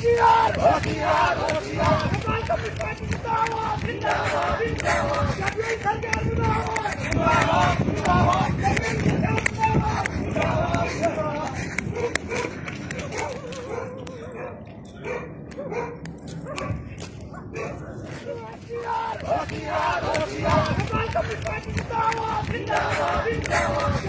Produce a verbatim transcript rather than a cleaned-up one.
होशियार होशियार होशियार नेपाल कम्युनिस्ट पार्टी जिंदाबाद जिंदाबाद जिंदाबाद जबरी सरकार जिंदाबाद जिंदाबाद जिंदाबाद जबरी सरकार जिंदाबाद जिंदाबाद होशियार होशियार होशियार नेपाल कम्युनिस्ट पार्टी जिंदाबाद जिंदाबाद जिंदाबाद